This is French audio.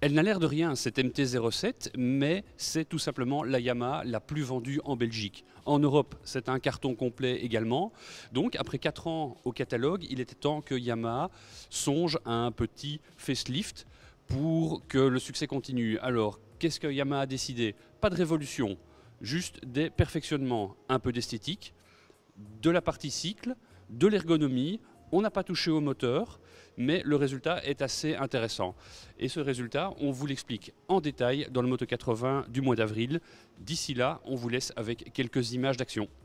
Elle n'a l'air de rien, cette MT-07, mais c'est tout simplement la Yamaha la plus vendue en Belgique. En Europe, c'est un carton complet également. Donc, après 4 ans au catalogue, il était temps que Yamaha songe à un petit facelift pour que le succès continue. Alors, qu'est-ce que Yamaha a décidé? Pas de révolution, juste des perfectionnements, un peu d'esthétique, de la partie cycle, de l'ergonomie. On n'a pas touché au moteur, mais le résultat est assez intéressant. Et ce résultat, on vous l'explique en détail dans le Moto 80 du mois d'avril. D'ici là, on vous laisse avec quelques images d'action.